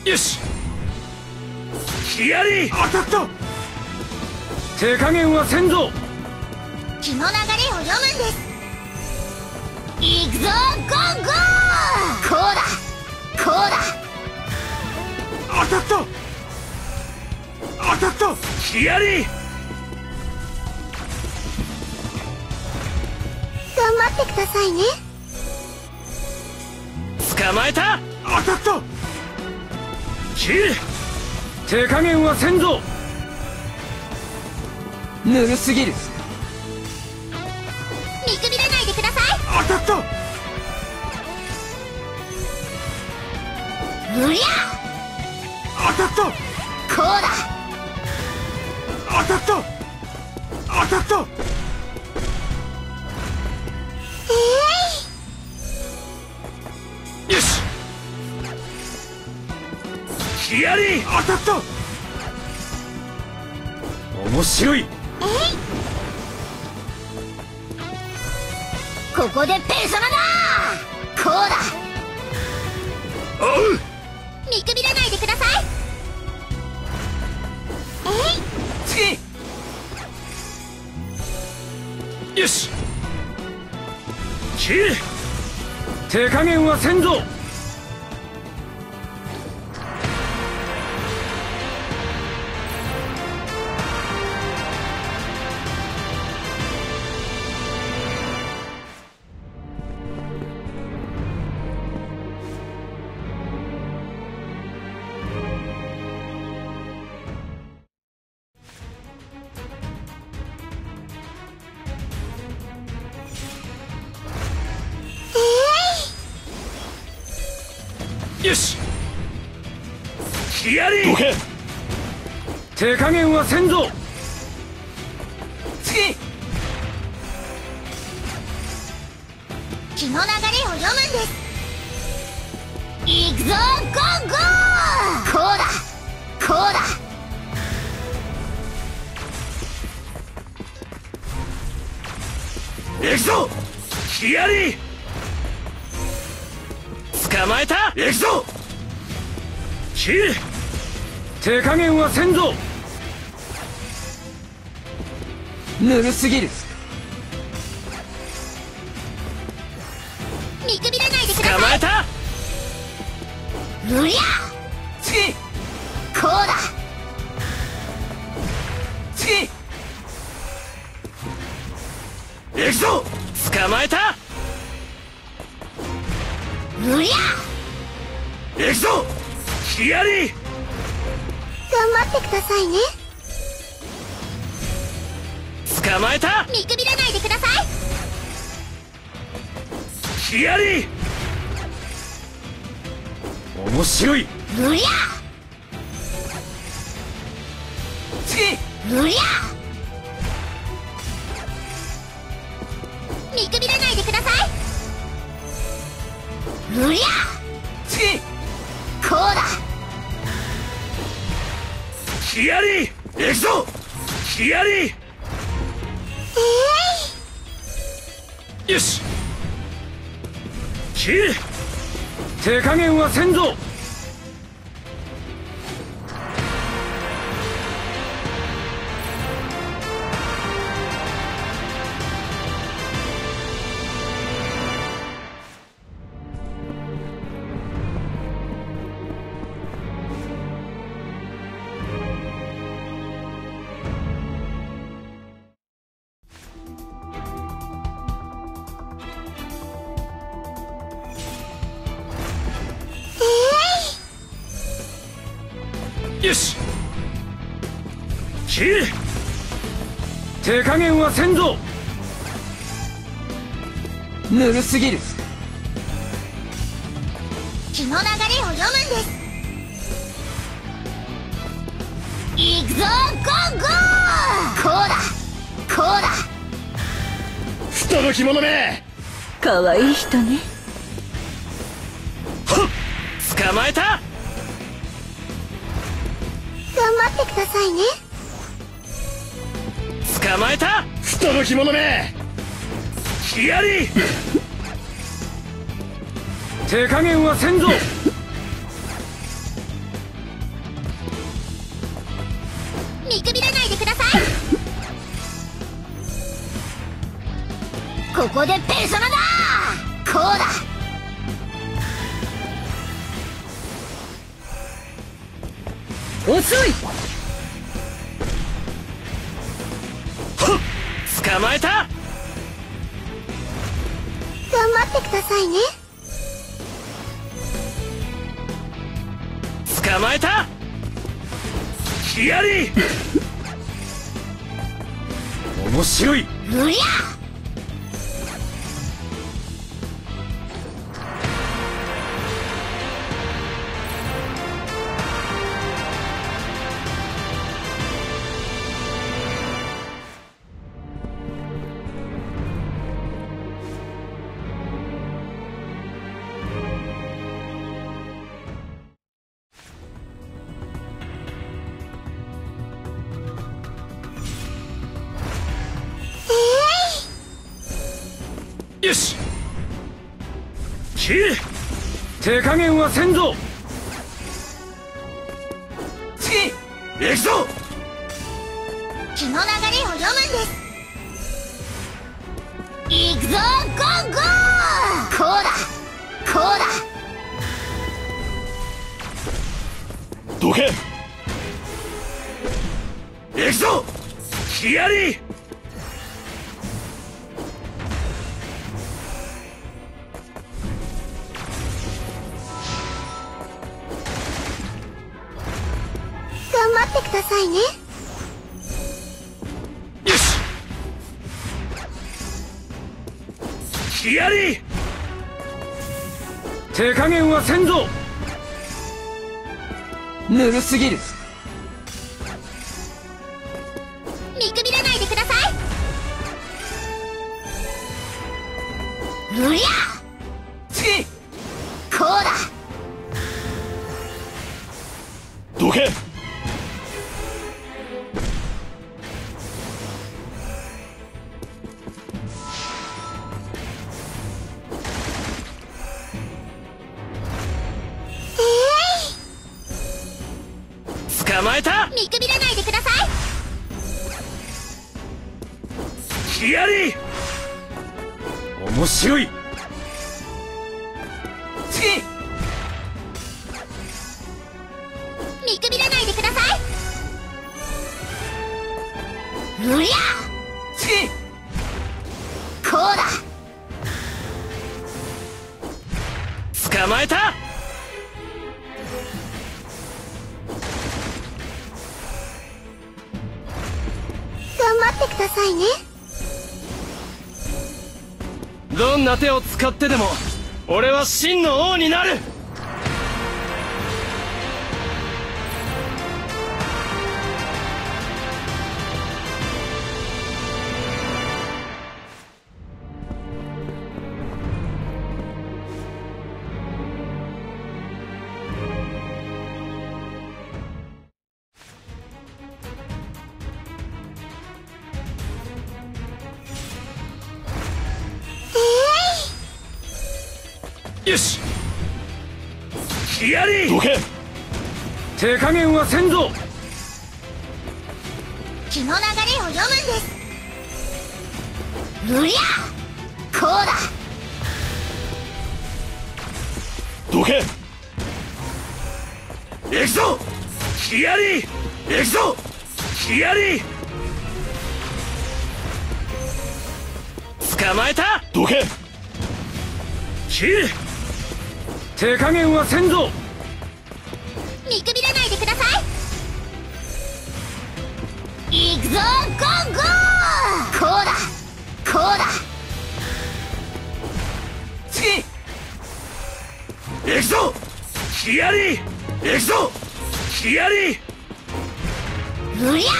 よし、ヒアリ当たった。手加減はせんぞ。 気の流れを読むんです。行くぞゴーゴー。こうだこうだ。 当たった。当たった。ヒアリ頑張ってくださいね。 捕まえた。当たった。キル。手加減はせんぞ。 ぬるすぎる。 見くびらないでください。 当たった。 うりゃ当たった。 こうだ。 当たった。当たった。よし、ヒアリ当たった。面白い。 ここでペルソナだ。こうだ。 おう。 見くびらないでください。 よし、キル。手加減はせんぞ。よし、ヒアリどけ。手加減はせんぞ。 次。 気の流れを読むんです。行くぞゴーゴー。こうだこうだ。 行くぞヒアリ。捕まえた。行くぞキル。手加減はせんぞ。 ぬるすぎる。 見くびらないでください。 捕まえた。 うりゃ次。 こうだ。 次。 行くぞ。捕まえた。 うりゃ行くぞヒアリ。 頑張ってくださいね。 捕まえた。 見くびらないでください。 ヒアリ面白い。 うりゃ次。 うりゃ見くびらないでください。うりゃ次。 こうだ。 ヒアリ行くぞヒアリ。よし、キル。手加減はせんぞ。よし、キル。手加減はせんぞ。 ぬるすぎる。 気の流れを読むんです。行くぞゴーゴー。こうだこうだ。 不届き者め。 かわいい人ね。 はっ、捕まえた。 頑張ってくださいね。 捕まえた。不届き者め。ヒアリ手加減はせんぞ。 ここでペルソナだ。こうだ。 遅い。 捕まえた。 頑張ってくださいね。 捕まえた。ヒアリ面白い。 うりゃ。 よし。切れ。手加減はせんぞ。 次。 行くぞ。 気の流れを読むんです。行くぞゴーゴー。こうだこうだ。 どけ。行くぞ。ヒアリ頑張ってくださいね。 よし。ヒアリ手加減はせんぞ。 ぬるすぎる。 見くびらないでください。うりゃ。 次。 こうだ。 どけ。捕まえた。 見くびらないでください。 ヒアリ面白い。 次。 見くびらないでください。うりゃ。 次。 こうだ。 捕まえた。 頑張ってくださいね。 どんな手を使ってでも俺は真の王になる。よし。ヒアリどけ。手加減はせんぞ。 気の流れを読むんです。うりゃ。こうだ。 どけ。行くぞ。ヒアリ行くぞ。ヒアリ捕まえた。どけ。切れ。手加減はせんぞ。 見くびらないでください。行くぞゴーゴー。こうだこうだ。 次。 行くぞ。ヒアリ行くぞ。ヒアリうりゃ。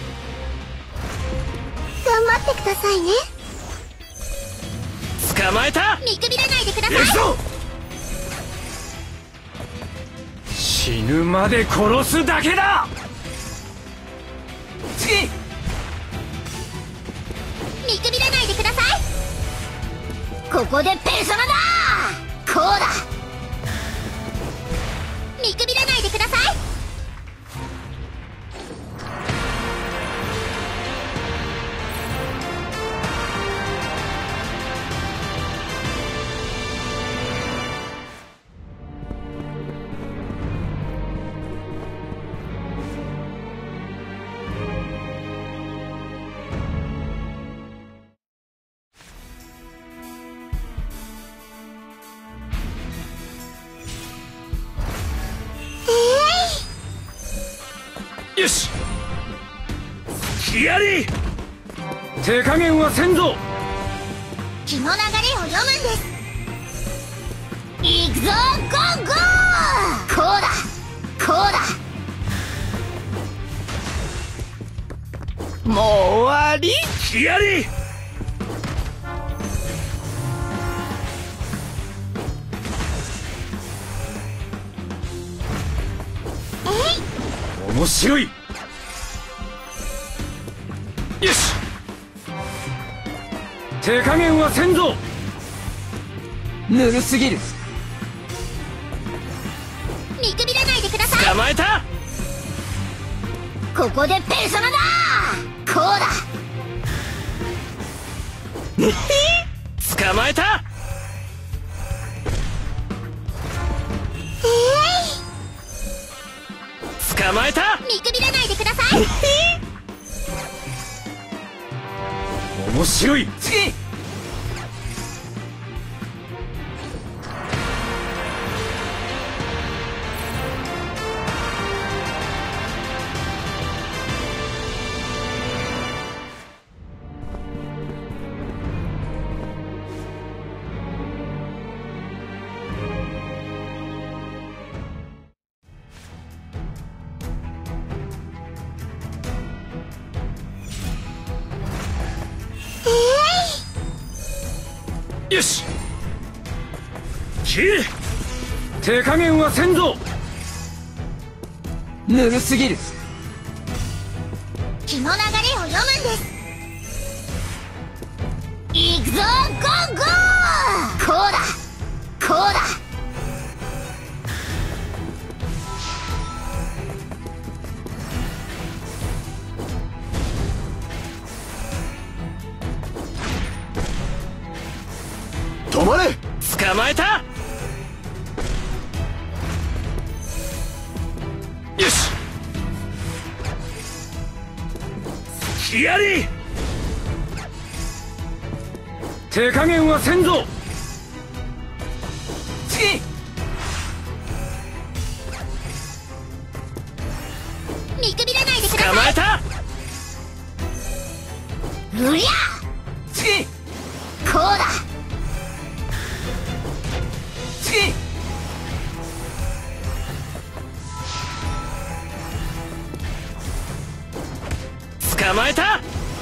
頑張ってくださいね。 捕まえた。 見くびらないでください。 行くぞ。死ぬまで殺すだけだ。 次。 見くびらないでください。ここでペルソナだ。こうだ。見くびらないでください。 よしやり手加減はせんぞ。 気の流れを読むんです。行くぞゴーゴー。こうだこうだ。 もう終わり。 やり面白い。よし手加減はせんぞ。 ぬるすぎる。 見くびらないでください。 捕まえた。 ここでペルソナだ。こうだ。 捕まえた。捕まえた。 見くびらないでください。 面白い。 次。 よし切れ。手加減はせんぞ。 ぬるすぎる。 気の流れを読むんです。行くぞゴーゴー。こうだこうだ。 止まれ。捕まえた。よしやり手加減はせんぞ。 次。 見くびらないでください。 捕まえた。 うりゃ次。 こうだ。 次。 捕まえた。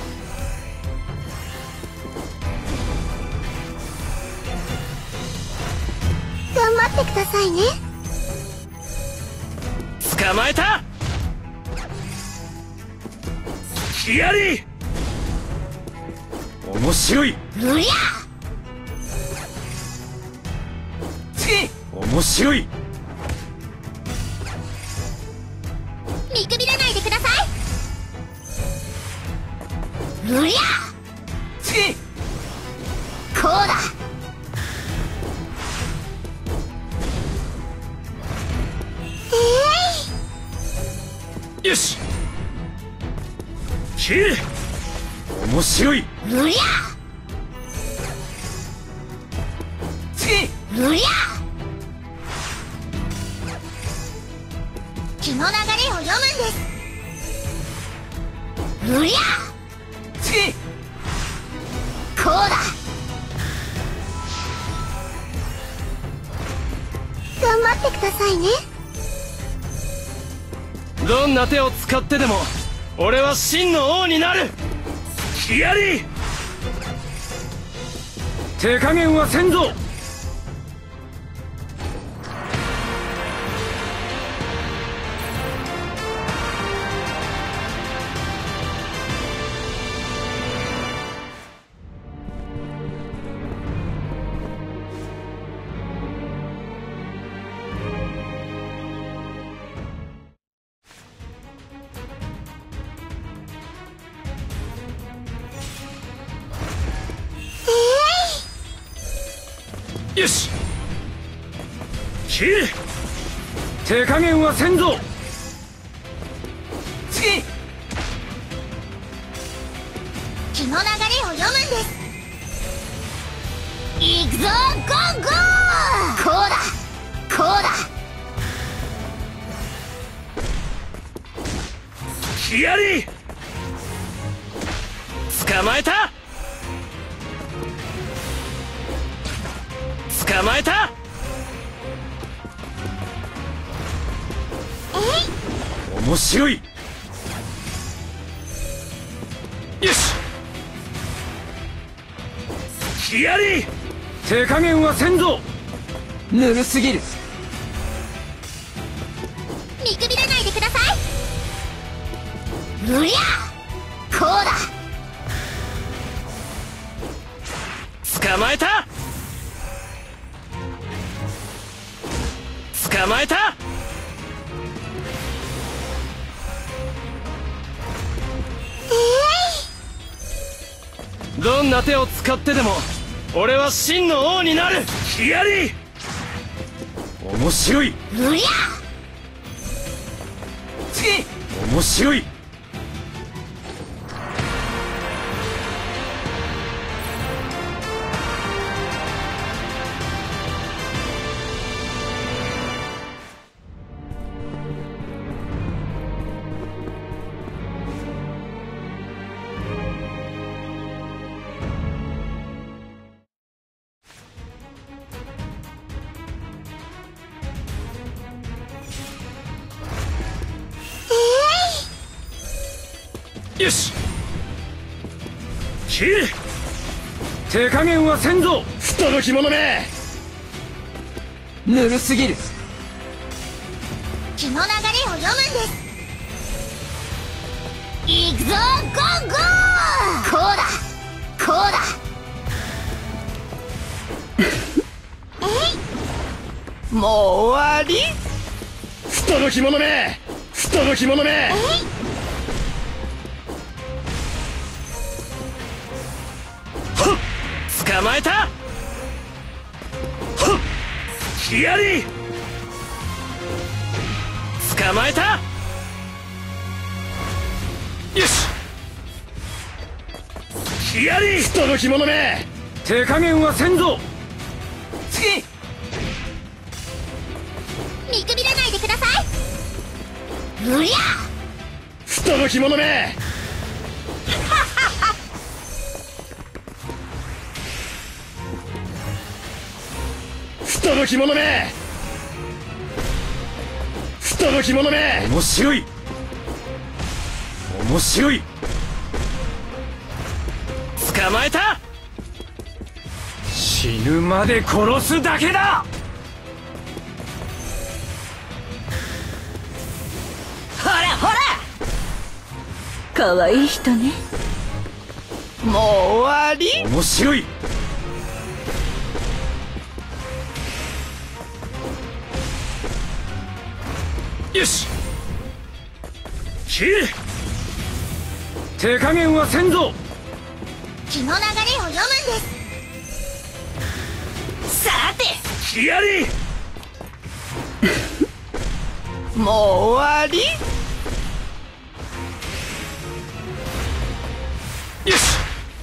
頑張ってくださいね。 捕まえた。やり面白い。 うりゃ次。 面白い。 見くびらないでください。うりゃ次。 こうだ。 よし切れ。面白い。 うりゃ次。 うりゃ気の流れを読むんです。うりゃ次。 こうだ。頑張ってくださいね。 どんな手を使ってでも俺は真の王になる。やり手加減はせんぞ。よし切れ。手加減はせんぞ。 次。 気の流れを読むんです。行くぞゴーゴー。こうだこうだ。 ヒヤリ捕まえた捕まえた面白いよしヒヤリ手加減はせんぞぬるすぎる。 見くびらないでください。うりゃこうだ。 捕まえた捕まえたどんな手を使ってでも俺は真の王になる。ヒヤリ面白い。 うりゃ次。 面白い。よし切る手加減はせんぞ不届き者め。 ぬるすぎる。 気の流れを読むんです。いくぞゴーゴー。こうだこうだ。 もう終わり。 不届き者め不届き者め。捕まえたヒヤリ捕まえたよしヒヤリ不届き者め手加減はせんぞ次。 見くびらないでください。うりゃ不届き者め不届き者め不届き者め。面白い面白い。捕まえた死ぬまで殺すだけだ。 ほらほら。 かわいい人ね。 もう終わり。 面白い。よし切る手加減はせんぞ気の流れを読むんです。さてヒヤリもう終わり。 よし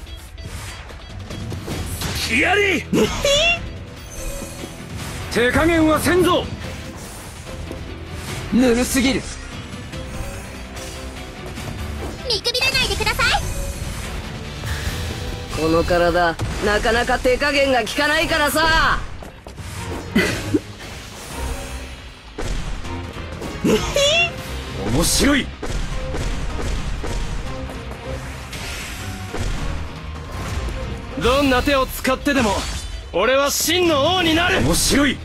ヒヤリ手加減はせんぞぬるすぎる。 見くびらないでください。 この体なかなか手加減が効かないからさ。 面白い。どんな手を使ってでも俺は真の王になる。面白い。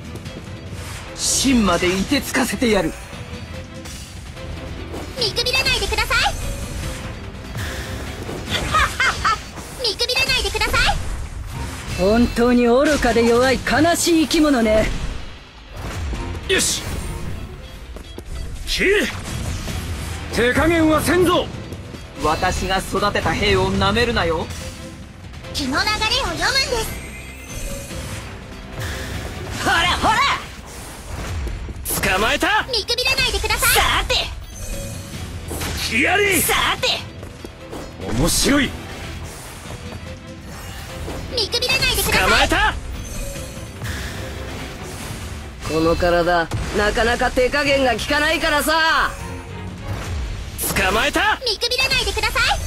芯まで凍てつかせてやる。 見くびらないでください。見くびらないでください。 本当に愚かで弱い悲しい生き物ね。 よし切る手加減はせんぞ。 私が育てた兵をなめるなよ。 気の流れを読むんです。 ほらほら。 捕まえた見くびらないでください。 さてヒヤリさて。 面白い。 見くびらないでください。 捕まえたこの体なかなか手加減が効かないからさ。 捕まえた。 見くびらないでください。